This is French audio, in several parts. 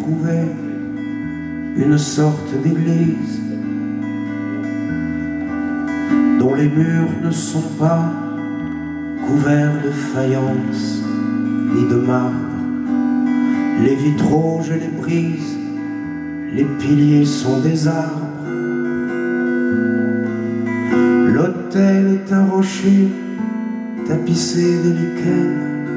trouvé une sorte d'église dont les murs ne sont pas couverts de faïence ni de marbre. Les vitraux, je les brise, les piliers sont des arbres. L'autel est un rocher tapissé de lichen.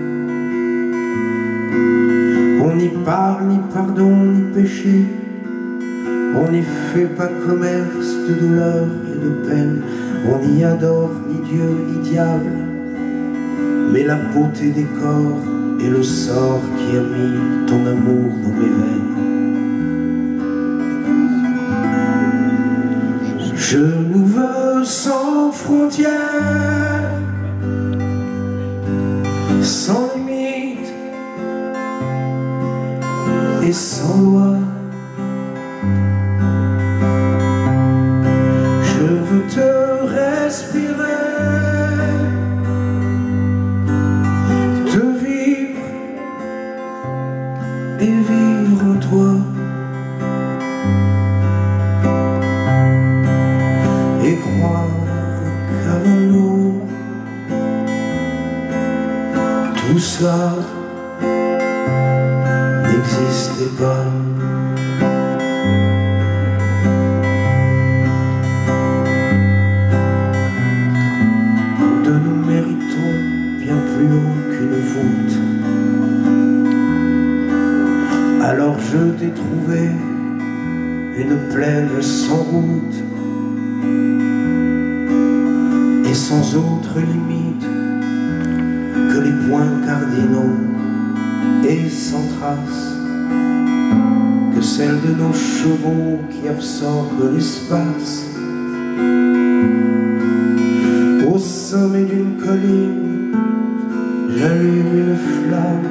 On n'y parle ni pardon ni péché, on n'y fait pas commerce de douleur et de peine, on n'y adore ni Dieu ni diable, mais la beauté des corps et le sort qui a mis ton amour dans mes veines. Je nous veux sans frontières, sans limite et sans loi. Je veux te respirer, te vivre et vivre en toi. Et croire qu'avant nous, tout ça n'existait pas. De nous méritons bien plus haut qu'une voûte. Alors je t'ai trouvé une plaine sans route et sans autre limite que les points cardinaux, et sans trace que celle de nos chevaux qui absorbent l'espace. Au sommet d'une colline, j'allume une flamme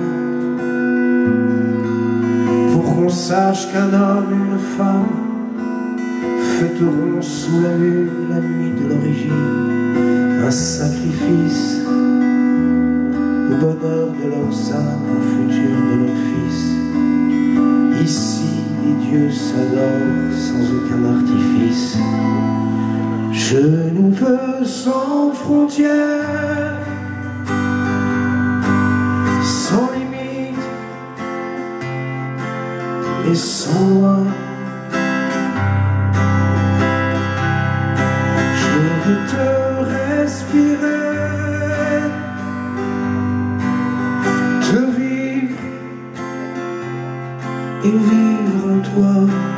pour qu'on sache qu'un homme et une femme fêteront sous la lune la nuit de l'origine un sacrifice au bonheur de leurs âmes, au futur de leurs fils. Ici, les dieux s'adorent sans aucun artifice. Je nous veux sans frontières, sans limite et sans loi. Je veux te respirer, te vivre et vivre en toi.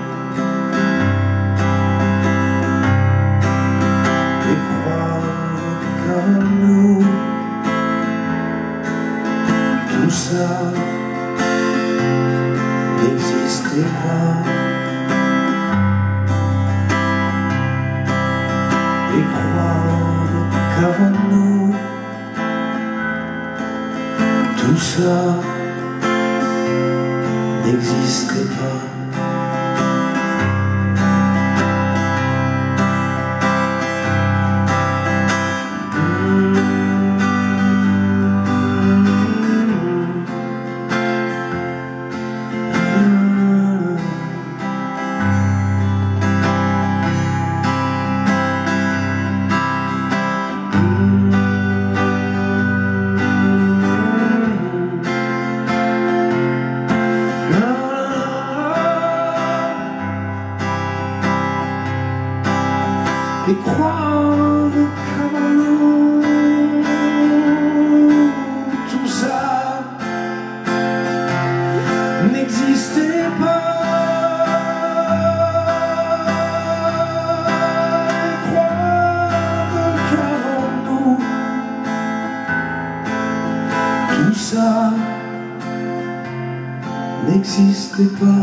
Et croire comme nous, tout ça n'existait pas. Et croire qu'avant nous, tout ça n'existait pas. Et croire qu'avant nous, tout ça n'existait pas. Et croire qu'avant nous, tout ça n'existait pas.